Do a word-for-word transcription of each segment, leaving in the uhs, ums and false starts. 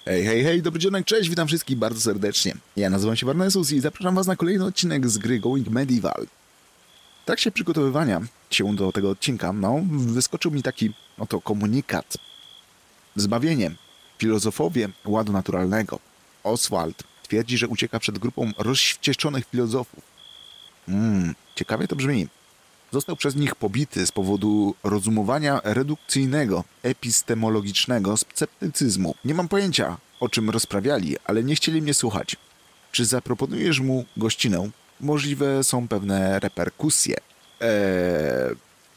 Hej, hej, hej, dobry dzionek, cześć, witam wszystkich bardzo serdecznie. Ja nazywam się Warnesus i zapraszam was na kolejny odcinek z gry Going Medieval. W trakcie przygotowywania się do tego odcinka, no, wyskoczył mi taki oto komunikat. Zbawienie. Filozofowie ładu naturalnego. Oswald twierdzi, że ucieka przed grupą rozwścieczonych filozofów. Mmm, ciekawie to brzmi. Został przez nich pobity z powodu rozumowania redukcyjnego, epistemologicznego sceptycyzmu. Nie mam pojęcia, o czym rozprawiali, ale nie chcieli mnie słuchać. Czy zaproponujesz mu gościnę? Możliwe są pewne reperkusje. Eee...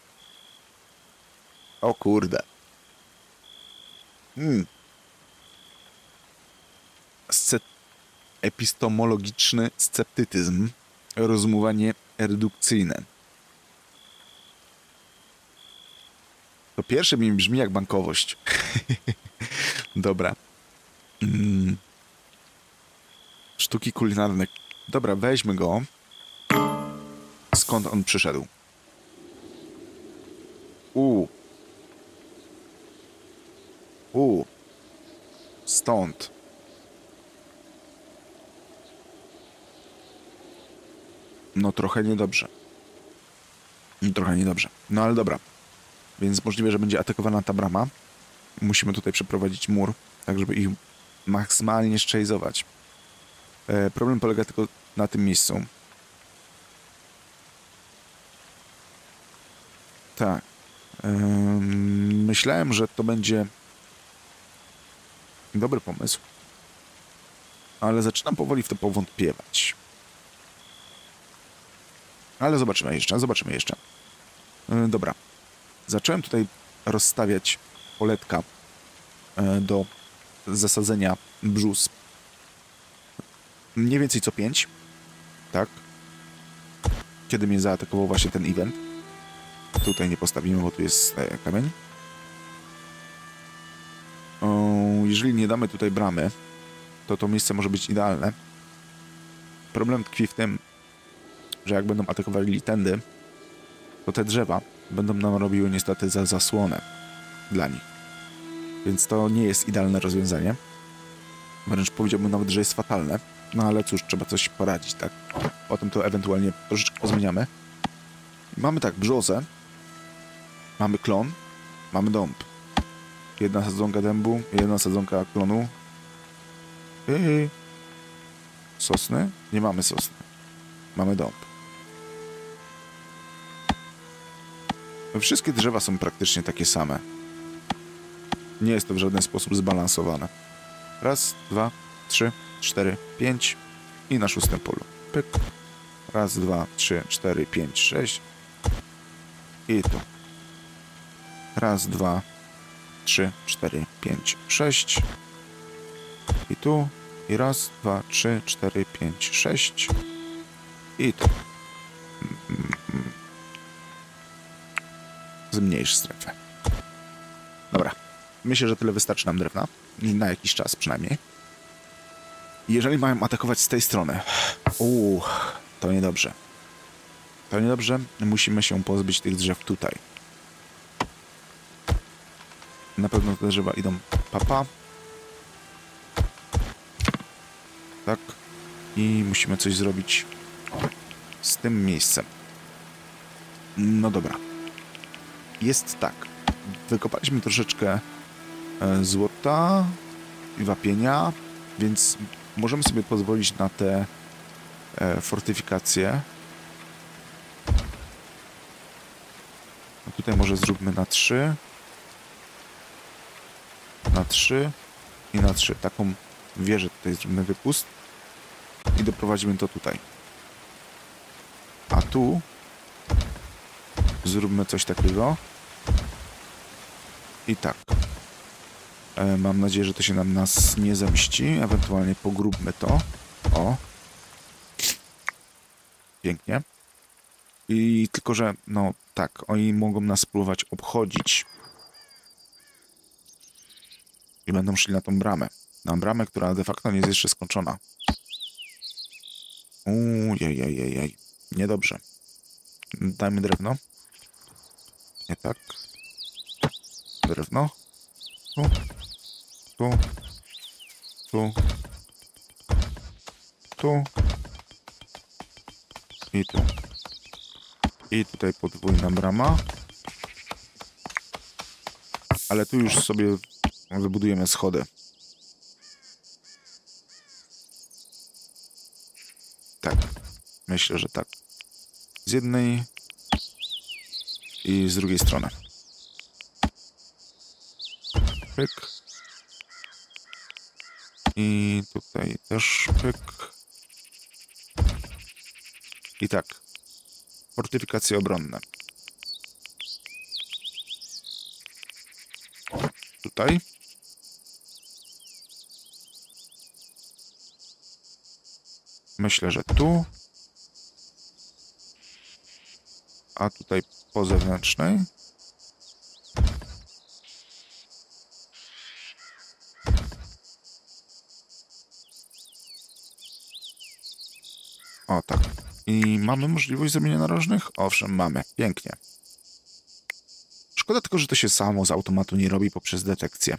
O kurde. Hmm. Sce... Epistemologiczny sceptycyzm. Rozumowanie redukcyjne. To pierwsze mi brzmi jak bankowość. Dobra. Mm. Sztuki kulinarne. Dobra, weźmy go. Skąd on przyszedł? U. U. Stąd. No trochę niedobrze. Trochę niedobrze. No ale dobra. Więc możliwe, że będzie atakowana ta brama. Musimy tutaj przeprowadzić mur, tak żeby ich maksymalnie szczelizować. E, problem polega tylko na tym miejscu. Tak. E, myślałem, że to będzie dobry pomysł. Ale zaczynam powoli w to powątpiewać. Ale zobaczymy jeszcze, zobaczymy jeszcze. E, dobra. Zacząłem tutaj rozstawiać poletka do zasadzenia brzus. Mniej więcej co pięć. Tak. Kiedy mnie zaatakował właśnie ten event. Tutaj nie postawimy, bo tu jest kamień. O, jeżeli nie damy tutaj bramy, to to miejsce może być idealne. Problem tkwi w tym, że jak będą atakowali tędy, to te drzewa będą nam robiły niestety za zasłonę dla nich. Więc to nie jest idealne rozwiązanie. Wręcz powiedziałbym nawet, że jest fatalne. No ale cóż, trzeba coś poradzić, tak? Potem to ewentualnie troszeczkę pozmieniamy. Mamy tak, brzozę. Mamy klon. Mamy dąb. Jedna sadzonka dębu, jedna sadzonka klonu. Yy. Sosny? Nie mamy sosny. Mamy dąb. Wszystkie drzewa są praktycznie takie same. Nie jest to w żaden sposób zbalansowane. Raz, dwa, trzy, cztery, pięć i na szóstym polu. Pyk. Raz, dwa, trzy, cztery, pięć, sześć. I tu. Raz, dwa, trzy, cztery, pięć, sześć. I tu. I raz, dwa, trzy, cztery, pięć, sześć. I tu. Zmniejsz strefę. Dobra. Myślę, że tyle wystarczy nam drewna. Na jakiś czas przynajmniej. Jeżeli mają atakować z tej strony. Uuu, to niedobrze. To niedobrze. Musimy się pozbyć tych drzew tutaj. Na pewno te drzewa idą papa. Tak. I musimy coś zrobić z tym miejscem. No dobra. Jest tak. Wykopaliśmy troszeczkę e, złota i wapienia, więc możemy sobie pozwolić na te e, fortyfikacje. No tutaj może zróbmy na trzy. Na trzy i na trzy. Taką wieżę tutaj zróbmy wypust i doprowadzimy to tutaj. A tu zróbmy coś takiego. I tak. E, mam nadzieję, że to się nam nas nie zemści. Ewentualnie pogróbmy to. O. Pięknie. I tylko, że no tak, oni mogą nas spróbować obchodzić. I będą szli na tą bramę. Na bramę, która de facto nie jest jeszcze skończona. Uuu, jej, jej, jej, jej. Niedobrze. Dajmy drewno. Nie tak. Drewno. Tu. Tu. Tu. Tu. I tu. I tutaj podwójna brama. Ale tu już sobie wybudujemy schody. Tak. Myślę, że tak. Z jednej i z drugiej strony. Pyk. I tutaj też pyk. I tak. Fortyfikacje obronne. Tutaj. Myślę, że tu. A tutaj po zewnętrznej. O, tak. I mamy możliwość zrobienia narożnych? Owszem, mamy. Pięknie. Szkoda tylko, że to się samo z automatu nie robi poprzez detekcję.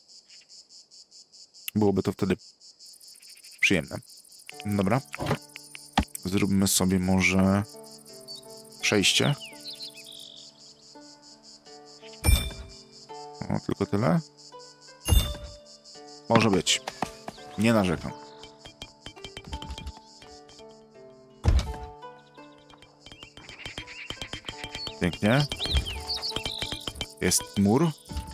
Byłoby to wtedy przyjemne. Dobra. Zróbmy sobie może przejście. O, tylko tyle. Może być. Nie narzekam. Pięknie. Jest mur.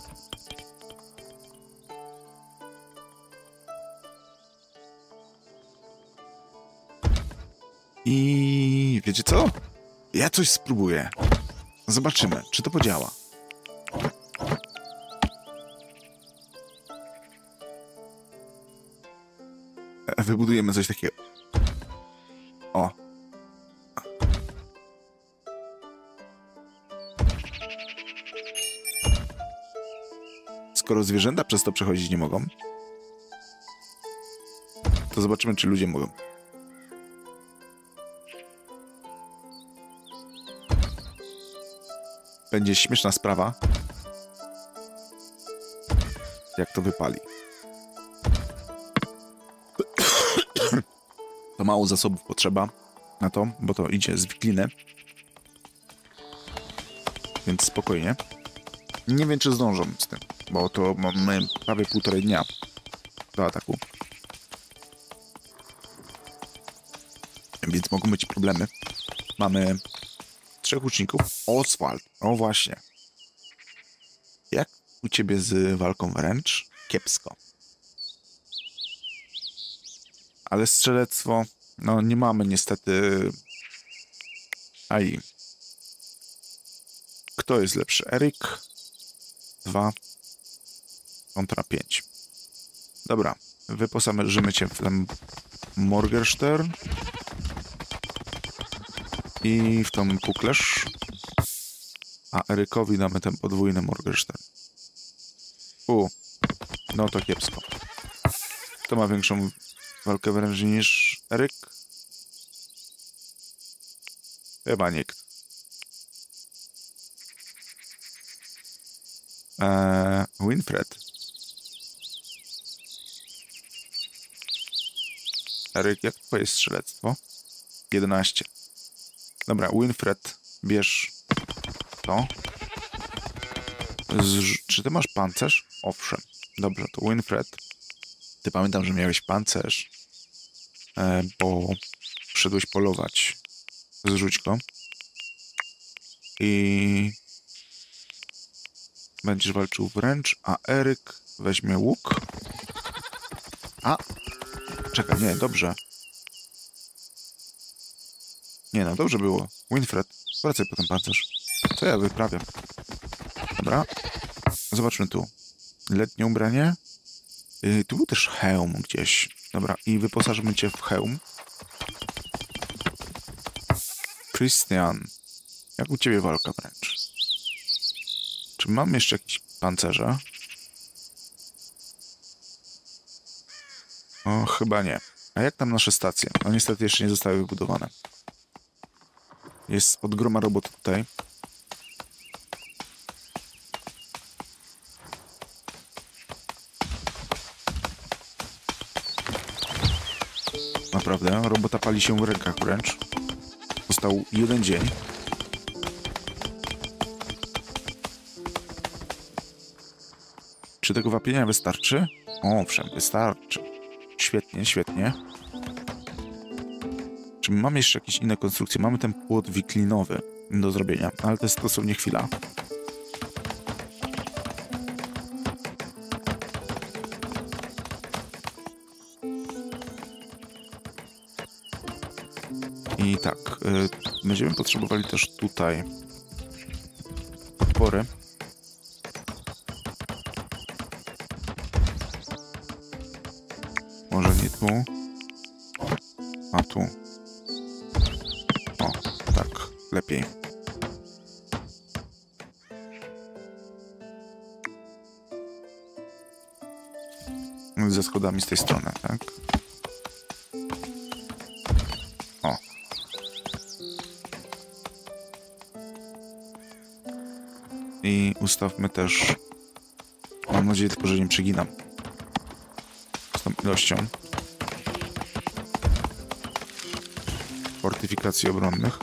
I wiecie co? Ja coś spróbuję. Zobaczymy, czy to podziała. Wybudujemy coś takiego. O. Skoro zwierzęta przez to przechodzić nie mogą, to zobaczymy, czy ludzie mogą. Będzie śmieszna sprawa, jak to wypali. To mało zasobów potrzeba na to, bo to idzie z wikliny. Więc spokojnie. Nie wiem, czy zdążą z tym, bo to mamy prawie półtorej dnia do ataku. Więc mogą być problemy. Mamy trzech łuczników. Oswald. O właśnie. Jak u ciebie z walką wręcz? Kiepsko. Ale strzelectwo... No nie mamy niestety... Aj. Kto jest lepszy? Eryk. Dwa. Kontra pięć. Dobra. Wyposażymy cię w ten Morgenstern. I w tą Puklerz. A Erykowi damy ten podwójny Morgenstern. U. No to kiepsko. Kto ma większą walkę wręcz niż Eryk? Chyba nikt. Eee, Winfred. Eryk, jak twoje strzelectwo? jedenaście. Dobra, Winfred, bierz to. Z, czy ty masz pancerz? Owszem. Dobrze, to Winfred. Ty pamiętam, że miałeś pancerz, e, bo przyszedłeś polować. Zrzuć go. I będziesz walczył wręcz, a Eryk weźmie łuk. A! Czekaj, nie, dobrze. Nie no, dobrze było. Winfred, wracaj po ten pancerz. Co ja wyprawiam? Dobra. Zobaczmy tu. Letnie ubranie. Yy, tu był też hełm gdzieś. Dobra, i wyposażymy cię w hełm. Christian. Jak u ciebie walka wręcz? Czy mam jeszcze jakieś pancerze? O, chyba nie. A jak tam nasze stacje? No niestety jeszcze nie zostały wybudowane. Jest od groma robot tutaj. naprawdę. Robota pali się w rękach wręcz. Został jeden dzień. Czy tego wapienia wystarczy? Owszem, wystarczy. Świetnie, świetnie. Czy mamy jeszcze jakieś inne konstrukcje? Mamy ten płot wiklinowy do zrobienia, ale to jest dosłownie chwila. I tak, y, będziemy potrzebowali też tutaj podpory. Może nie tu, a tu. O, tak, lepiej. Ze schodami z tej strony, tak? O. I ustawmy też... Mam nadzieję tylko, że nie przeginam z tą ilością fortyfikacji obronnych.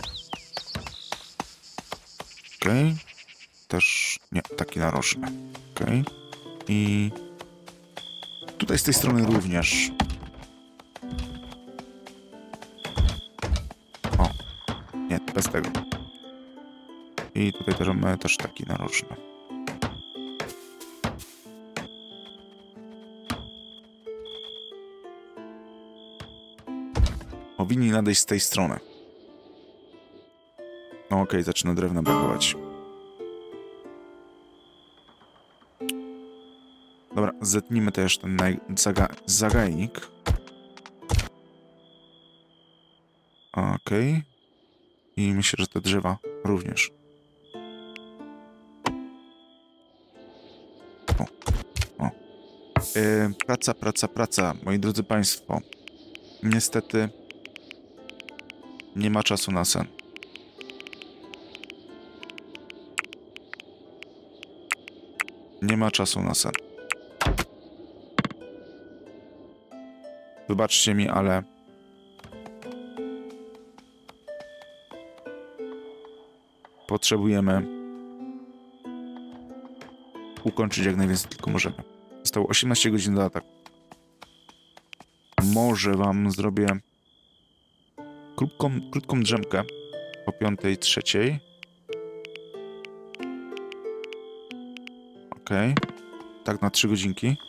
Okej. Okay. Też... Nie, taki narożny. Okej. Okay. I... Tutaj z tej strony również. O. Nie, bez tego. I tutaj też mamy też taki narożny. Powinni nadejść z tej strony. No okej, okay, zaczyna drewna brakować. Dobra, zetnijmy też ten zaga zagajnik. Okej. Okay. I myślę, że te drzewa również. O. O. Yy, praca, praca, praca. Moi drodzy Państwo. Niestety nie ma czasu na sen. Nie ma czasu na sen. Wybaczcie mi, ale... Potrzebujemy ukończyć jak najwięcej tylko możemy. Zostało osiemnaście godzin do ataku. Może wam zrobię krótką, krótką drzemkę po piątej, trzeciej. Okej. Okay. Tak na trzy godzinki.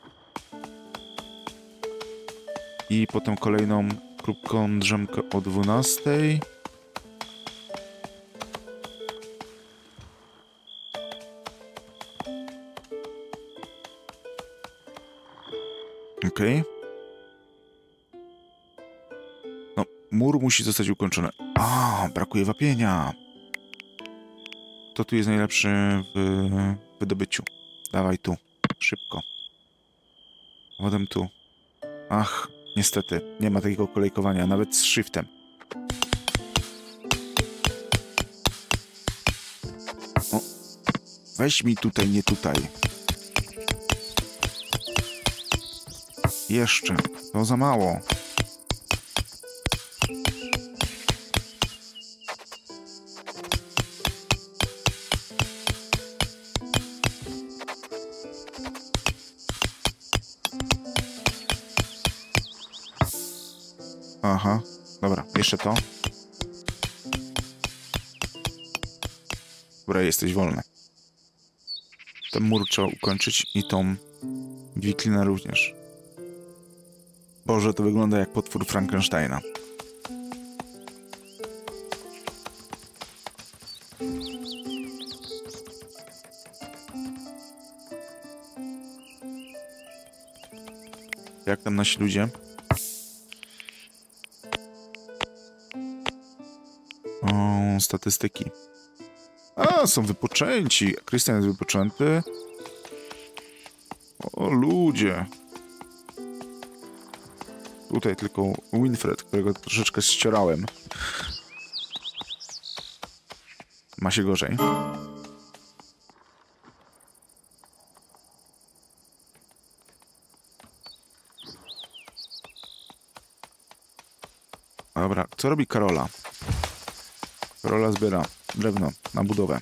I potem kolejną krótką drzemkę o dwunastej. Okej. Okay. No, mur musi zostać ukończony. A, brakuje wapienia. Kto tu jest najlepszy w wydobyciu? Dawaj tu. Szybko. Potem tu. Ach, niestety. Nie ma takiego kolejkowania, nawet z shiftem. O, weź mi tutaj, nie tutaj. Jeszcze. To za mało. Aha. Dobra, jeszcze to. Dobra, jesteś wolny. Ten mur trzeba ukończyć i tą wiklinę również. Boże, to wygląda jak potwór Frankensteina. Jak tam nasi ludzie? O, statystyki. A, są wypoczęci. Krystian jest wypoczęty. O, ludzie. Tutaj tylko Winfred, którego troszeczkę ścierałem. Ma się gorzej. Dobra, co robi Karola? Karola zbiera drewno na budowę.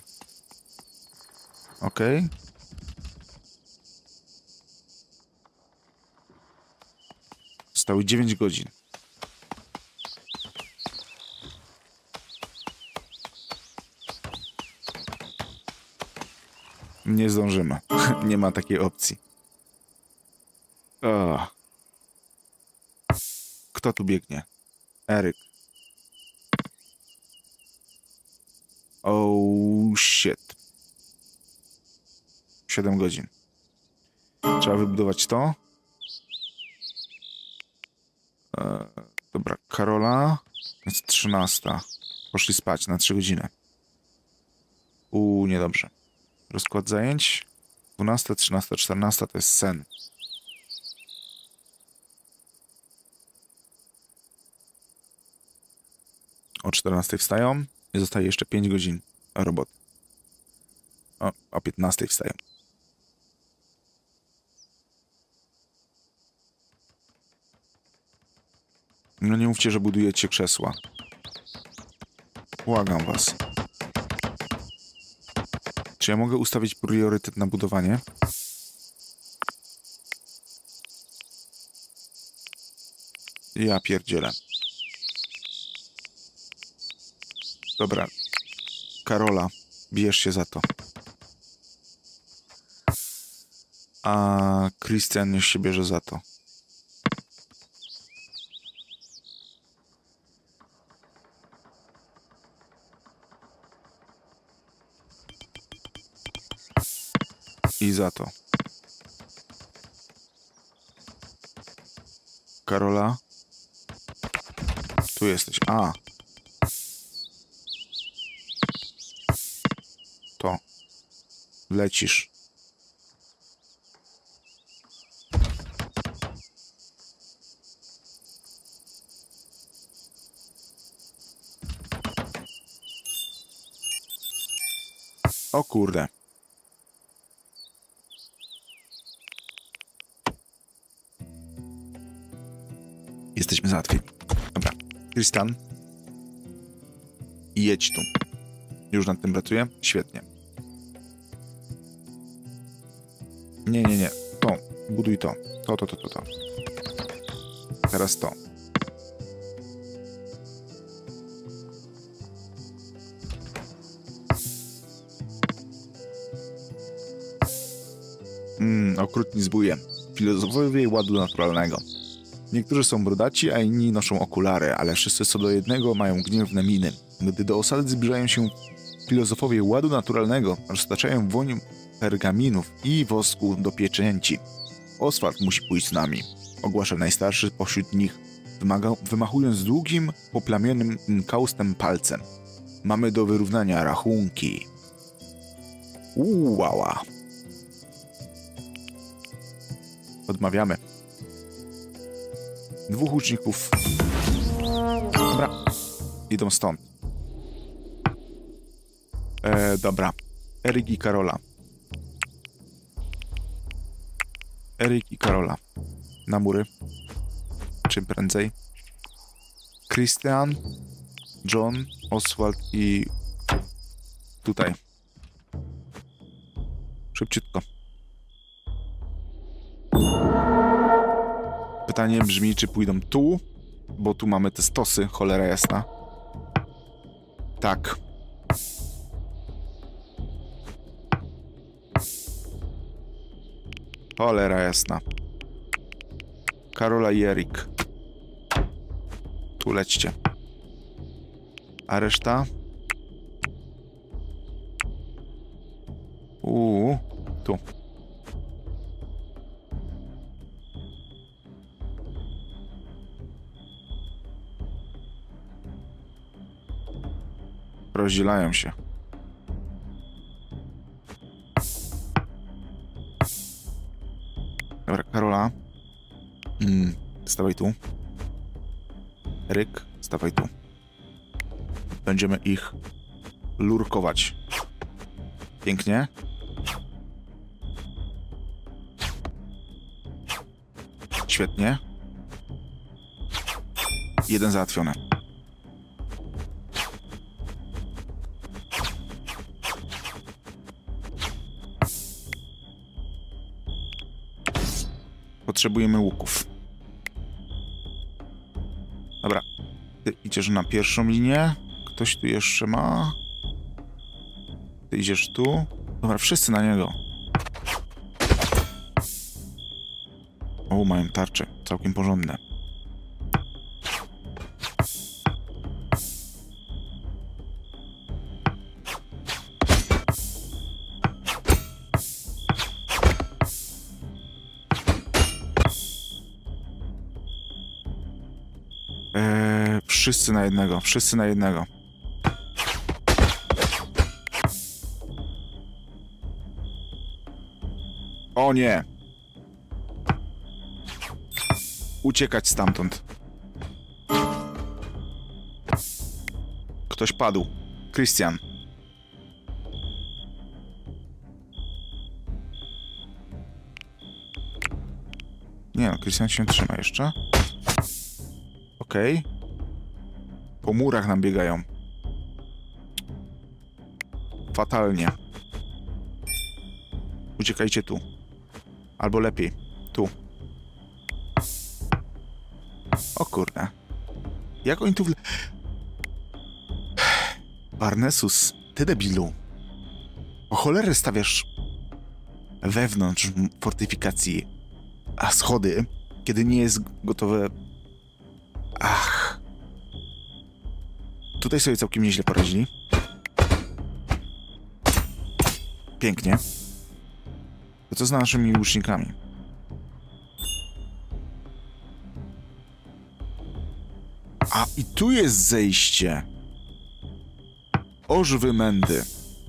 Okej. Okay. Zostały dziewięć godzin. Nie zdążymy. Nie ma takiej opcji. Oh. Kto tu biegnie? Eryk. Oh shit. siedem godzin. Trzeba wybudować to. Eee, dobra, Karola. Jest trzynasta. Poszli spać na trzy godziny. Uuu, niedobrze. Rozkład zajęć. dwunasta, trzynaста, czternasta to jest sen. O czternastej wstają i zostaje jeszcze pięć godzin roboty. O, o piętnastej wstają. No nie mówcie, że budujecie krzesła. Błagam was. Czy ja mogę ustawić priorytet na budowanie? Ja pierdzielę. Dobra. Karola, bierz się za to. A Christian niech się bierze za to. I za to. Karola. Tu jesteś. A. To. Lecisz. O kurde. Jesteśmy załatwieni. Dobra. Tristan. Jedź tu. Już nad tym pracuję? Świetnie. Nie, nie, nie. To. Buduj to. To, to, to, to, to. Teraz to. Mmm, okrutni zbóje. Filozofowie ładu naturalnego. Niektórzy są brodaci, a inni noszą okulary, ale wszyscy co do jednego mają gniewne miny. Gdy do osady zbliżają się filozofowie ładu naturalnego, roztaczają woń pergaminów i wosku do pieczęci. Oswald musi pójść z nami, ogłasza najstarszy pośród nich, wymaga, wymachując długim, poplamionym kaustem palcem. Mamy do wyrównania rachunki. Ułała. Odmawiamy. Dwóch łuczników. Dobra. Idą stąd. E, dobra. Eryk i Karola. Eryk i Karola. Na mury. Czym prędzej. Christian, John, Oswald i... tutaj. Szybciutko. Pytanie brzmi, czy pójdą tu, bo tu mamy te stosy, cholera jasna. Tak. Cholera jasna. Karola i Eryk. Tu lećcie. A reszta? Uuu, tu. Rozdzielają się. Dobra, Karola. Mm, stawaj tu. Eryk, stawaj tu. Będziemy ich lurkować. Pięknie. Świetnie. Jeden załatwiony. Potrzebujemy łuków. Dobra. Ty idziesz na pierwszą linię. Ktoś tu jeszcze ma? Ty idziesz tu. Dobra, wszyscy na niego. O, mają tarcze. Całkiem porządne. Eee, wszyscy na jednego. Wszyscy na jednego. O nie! Uciekać stamtąd. Ktoś padł. Christian. Nie no, Christian się trzyma jeszcze. Okej. Okay. Po murach nam biegają. Fatalnie. Uciekajcie tu. Albo lepiej, tu. O kurde. Jak oni tu wle... Barnesus, ty debilu. O cholerę stawiasz wewnątrz fortyfikacji, a schody, kiedy nie jest gotowe... Ach. Tutaj sobie całkiem nieźle poradzili. Pięknie. To co z naszymi łucznikami? A i tu jest zejście. Ożwy mędy.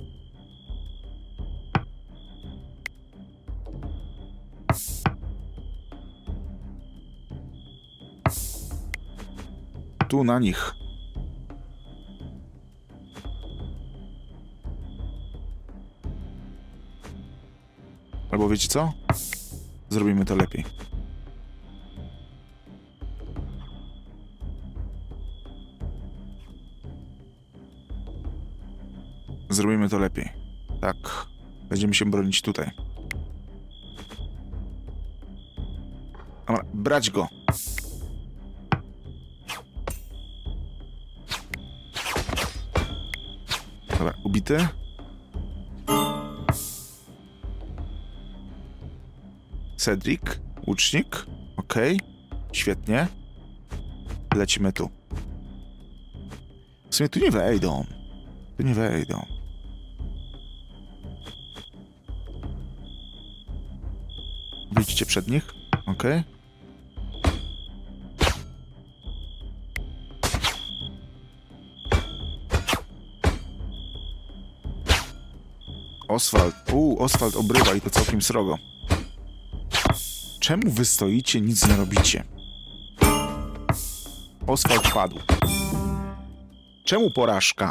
Tu na nich. Albo wiecie co? Zrobimy to lepiej. Zrobimy to lepiej. Tak. Będziemy się bronić tutaj. Dobra, brać go. Dobra, ubity. Cedric, łucznik. Okej. Okay. Świetnie. Lecimy tu. W sumie tu nie wejdą. Tu nie wejdą. Wyjdźcie przed nich. Okej. Okay. Oswald. Uuu, Oswald obrywa i to całkiem srogo. Czemu wy stoicie, nic nie robicie? Oswald padł. Czemu porażka?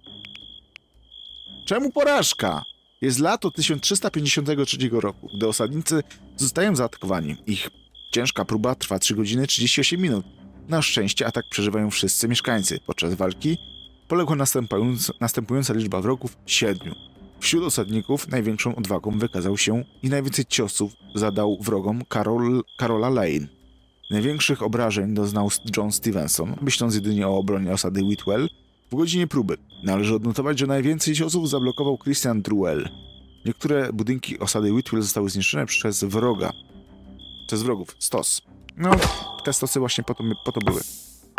Czemu porażka? Jest lato tysiąc trzysta pięćdziesiątego trzeciego roku, gdy osadnicy zostają zaatakowani. Ich ciężka próba trwa trzy godziny trzydzieści osiem minut. Na szczęście atak przeżywają wszyscy mieszkańcy. Podczas walki poległa następująca, następująca liczba wrogów – siedmiu. Wśród osadników największą odwagą wykazał się i najwięcej ciosów zadał wrogom Karol, Karola Lane. Największych obrażeń doznał John Stevenson, myśląc jedynie o obronie osady Whitwell w godzinie próby. Należy odnotować, że najwięcej ciosów zablokował Christian Druell. Niektóre budynki osady Whitwell zostały zniszczone przez wroga. Przez wrogów. Stos. No, te stosy właśnie po to, po to były.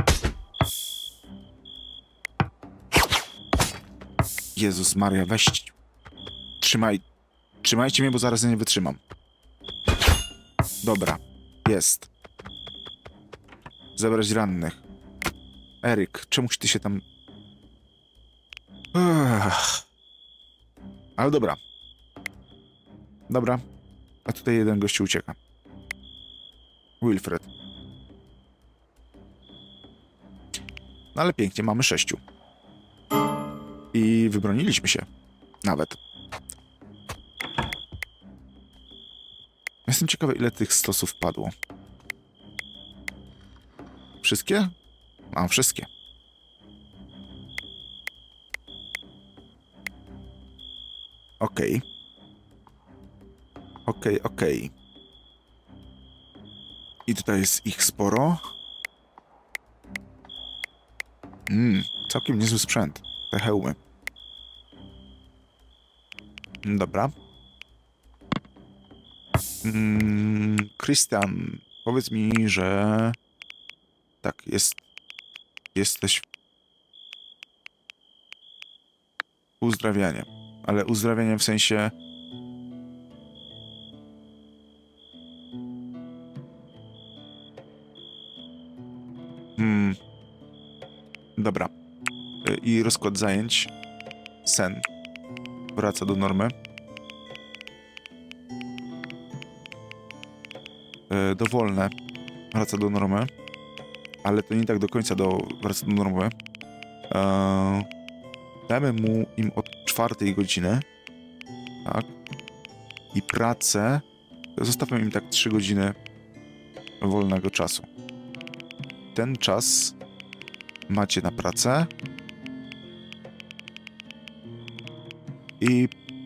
Jezus Maria, weź... Trzymaj... Trzymajcie mnie, bo zaraz nie wytrzymam. Dobra. Jest. Zebrać rannych. Eryk, czemuś ty się tam... Uff. Ale dobra. Dobra. A tutaj jeden gościu ucieka. Wilfred. No ale pięknie, mamy sześciu. I wybroniliśmy się. Nawet. Jestem ciekawy, ile tych stosów padło. Wszystkie? Mam wszystkie. Okej. Okay. Okej, okay, okej. Okay. I tutaj jest ich sporo. Mmm, całkiem niezły sprzęt. Te hełmy. Dobra. Mm, Christian, powiedz mi, że... Tak, jest... Jesteś... Uzdrawianie. Ale uzdrawianie w sensie... Hmm. Dobra. I rozkład zajęć. Sen. Wraca do normy. Dowolne. Wraca do normy. Ale to nie tak do końca do, wraca do normy. Eee, damy mu im od czwartej godziny. Tak. I pracę. Zostawmy im tak trzy godziny wolnego czasu. Ten czas macie na pracę. I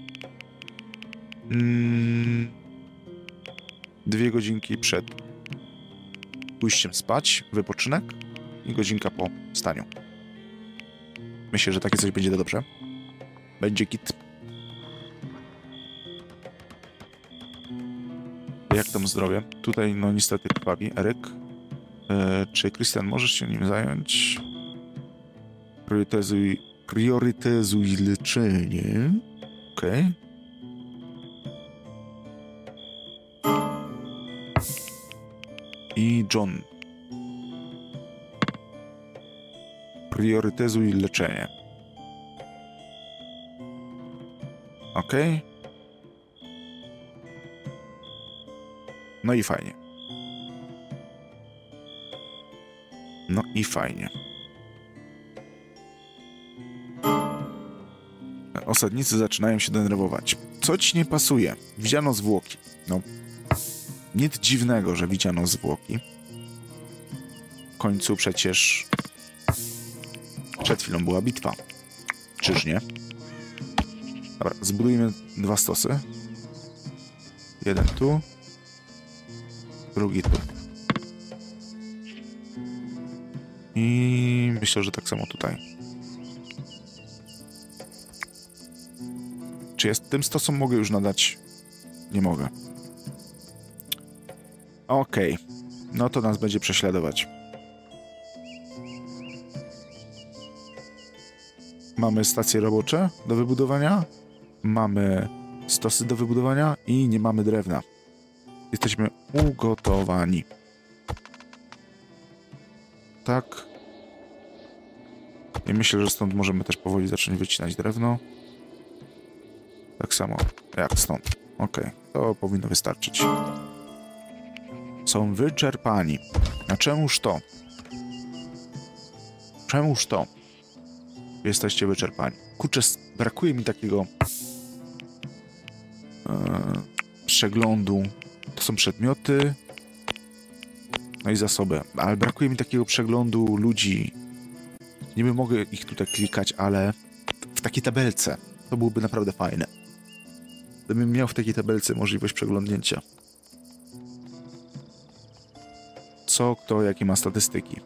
mm, dwie godzinki przed pójściem spać, wypoczynek i godzinka po wstaniu. Myślę, że takie coś będzie dobrze. Będzie git. Jak tam zdrowie? Tutaj no niestety krwawi. Eryk. E, czy Christian możesz się nim zająć? Priorytetuj, priorytetuj leczenie. Okej. Okay. I John. Priorytetuj leczenie. Okej. Okay. No i fajnie. No i fajnie. Osadnicy zaczynają się denerwować. Co ci nie pasuje? Widziano zwłoki. No, nic dziwnego, że widziano zwłoki. W końcu przecież przed chwilą była bitwa. Czyż nie? Dobra, zbudujmy dwa stosy. Jeden tu. Drugi tu. I myślę, że tak samo tutaj. Czy jest tym stosom mogę już nadać? Nie mogę. Okej. Okay. No to nas będzie prześladować. Mamy stacje robocze do wybudowania. Mamy stosy do wybudowania i nie mamy drewna. Jesteśmy ugotowani. Tak. I myślę, że stąd możemy też powoli zacząć wycinać drewno. Tak samo jak stąd. Ok, to powinno wystarczyć. Są wyczerpani. A czemuż to? Czemuż to? Jesteście wyczerpani. Kurczę, brakuje mi takiego e, przeglądu. To są przedmioty. No i zasoby. Ale brakuje mi takiego przeglądu ludzi. Niby mogę ich tutaj klikać, ale w takiej tabelce. To byłoby naprawdę fajne. Gdybym miał w takiej tabelce możliwość przeglądnięcia. Co, kto, jakie ma statystyki.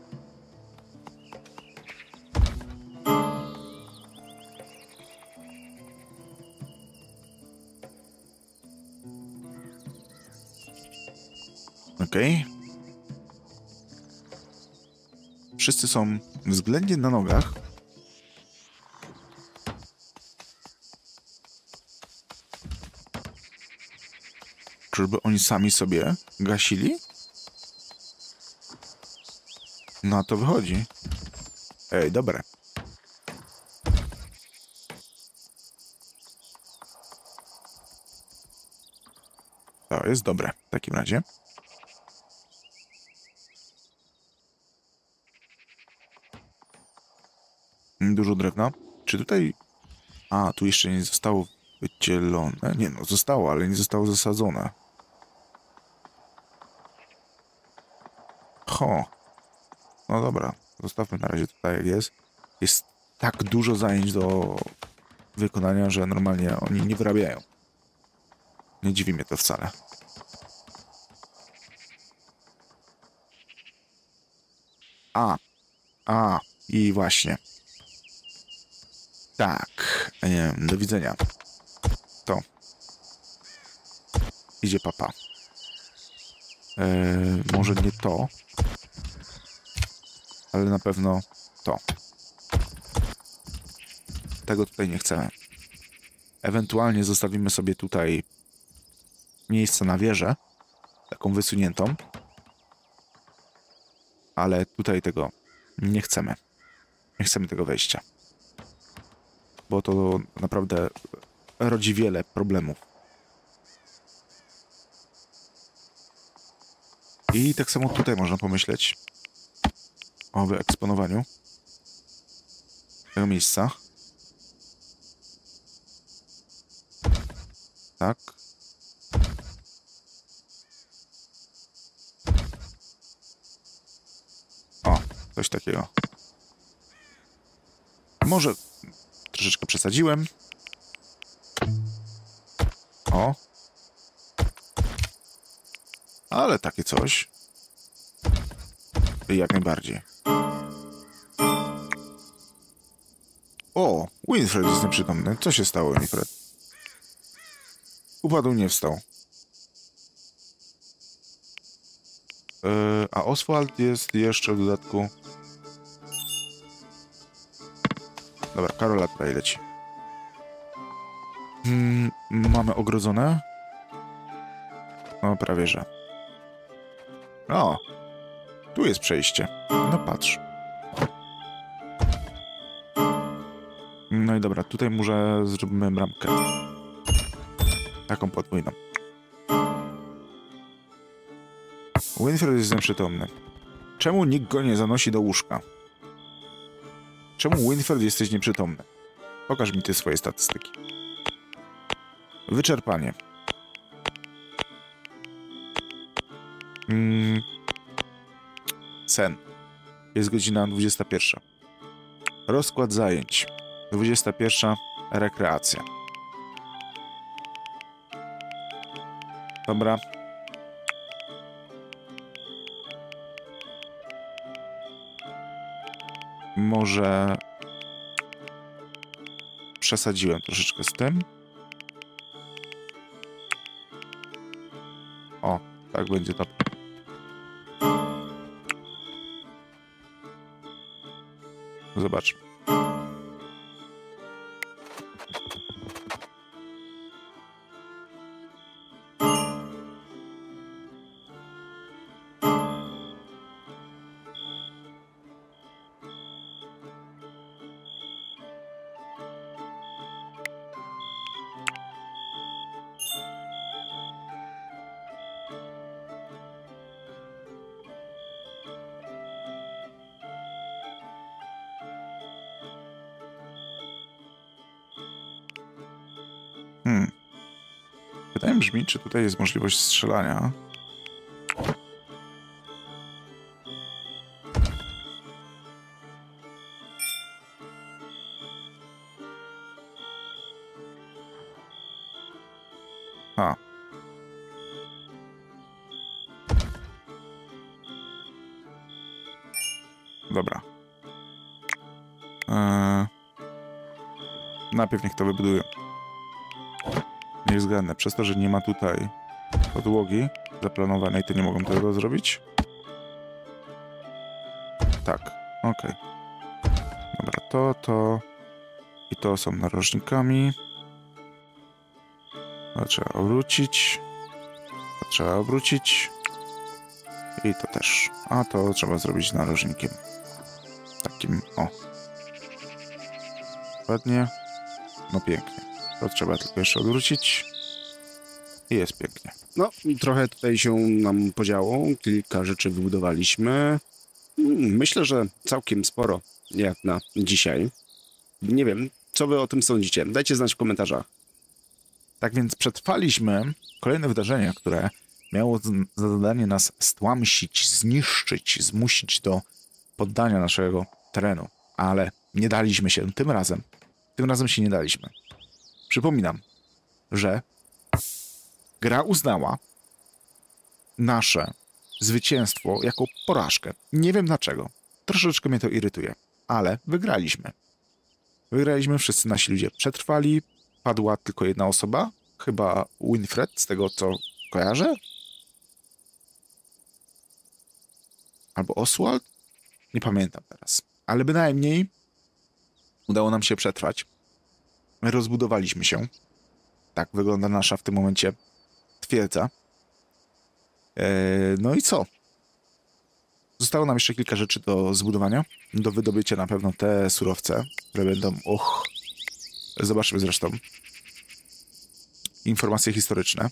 Okej. Okay. Wszyscy są względnie na nogach. Czyżby oni sami sobie gasili? No to wychodzi. Ej, dobre. To jest dobre w takim razie. Dużo drewna. Czy tutaj... A, tu jeszcze nie zostało wycielone. Nie no, zostało, ale nie zostało zasadzone. Ho. No dobra, zostawmy na razie tutaj jak jest. Jest tak dużo zajęć do wykonania, że normalnie oni nie wyrabiają. Nie dziwi mnie to wcale. A. A. I właśnie. Tak. Nie, do widzenia. To. Idzie papa. Eee, może nie to. Ale na pewno to. Tego tutaj nie chcemy. Ewentualnie zostawimy sobie tutaj miejsce na wieżę. Taką wysuniętą. Ale tutaj tego nie chcemy. Nie chcemy tego wejścia. Bo to naprawdę rodzi wiele problemów. I tak samo tutaj można pomyśleć o wyeksponowaniu tego miejsca. Tak. O, coś takiego. Może troszeczkę przesadziłem. O. Ale takie coś. Jak najbardziej. O, Winfred jest nieprzytomny. Co się stało, Winfred? Upadł, nie wstał. Yy, a Oswald jest jeszcze w dodatku... Dobra, Karola tutaj leci. Hmm, mamy ogrodzone? O, prawie że. O! Tu jest przejście. No patrz. No i dobra, tutaj może zrobimy bramkę. Taką podwójną. Winfred jest nieprzytomny. Czemu nikt go nie zanosi do łóżka? Czemu Winfred jesteś nieprzytomny? Pokaż mi ty swoje statystyki. Wyczerpanie. Mm. Sen. Jest godzina dwudziesta pierwsza. Rozkład zajęć. dwudziesta pierwsza. Rekreacja. Dobra. Może przesadziłem troszeczkę z tym. O, tak będzie to. Zobaczmy. Hmm. Pytanie brzmi, czy tutaj jest możliwość strzelania. A. Dobra. Eee... Najpierw niech to wybudują. Niewzględne. Przez to, że nie ma tutaj podłogi zaplanowanej, to nie mogą tego zrobić? Tak. Okej. Okay. Dobra, to, to i to są narożnikami. To trzeba obrócić. To trzeba obrócić. I to też. A to trzeba zrobić narożnikiem. Takim, o. Ładnie. No pięknie. To trzeba tylko jeszcze odwrócić. I jest pięknie. No, trochę tutaj się nam podziało. Kilka rzeczy wybudowaliśmy. Myślę, że całkiem sporo, jak na dzisiaj. Nie wiem, co wy o tym sądzicie. Dajcie znać w komentarzach. Tak więc przetrwaliśmy kolejne wydarzenia, które miało za zadanie nas stłamsić, zniszczyć, zmusić do poddania naszego terenu. Ale nie daliśmy się tym razem. Tym razem się nie daliśmy. Przypominam, że gra uznała nasze zwycięstwo jako porażkę. Nie wiem dlaczego. Troszeczkę mnie to irytuje, ale wygraliśmy. Wygraliśmy, wszyscy nasi ludzie przetrwali. Padła tylko jedna osoba, chyba Winfred, z tego co kojarzę. Albo Oswald? Nie pamiętam teraz. Ale bynajmniej udało nam się przetrwać. Rozbudowaliśmy się. Tak wygląda nasza w tym momencie twierdza. Eee, no i co? Zostało nam jeszcze kilka rzeczy do zbudowania. Do wydobycia na pewno te surowce, które będą... Och, zobaczmy zresztą. Informacje historyczne.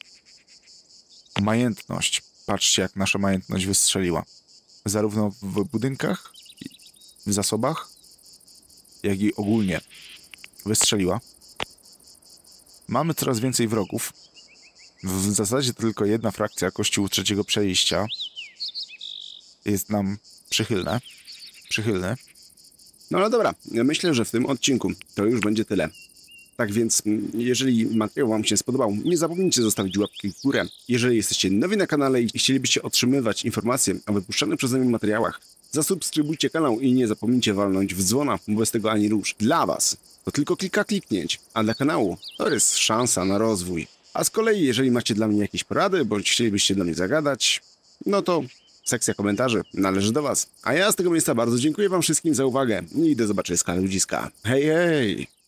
Majętność. Patrzcie, jak nasza majętność wystrzeliła. Zarówno w budynkach, w zasobach, jak i ogólnie wystrzeliła. Mamy coraz więcej wrogów. W zasadzie to tylko jedna frakcja, Kościół Trzeciego Przejścia, jest nam przychylne. Przychylny. No ale dobra, myślę, że w tym odcinku to już będzie tyle. Tak więc, jeżeli materiał wam się spodobał, nie zapomnijcie zostawić łapki w górę. Jeżeli jesteście nowi na kanale i chcielibyście otrzymywać informacje o wypuszczanych przeze mnie materiałach, zasubskrybujcie kanał i nie zapomnijcie walnąć w dzwona, bo bez tego ani rusz. Dla was to tylko kilka kliknięć, a dla kanału to jest szansa na rozwój. A z kolei, jeżeli macie dla mnie jakieś porady, bądź chcielibyście do mnie zagadać, no to sekcja komentarzy należy do was. A ja z tego miejsca bardzo dziękuję wam wszystkim za uwagę i do zobaczenia z ludziska. Hej, hej!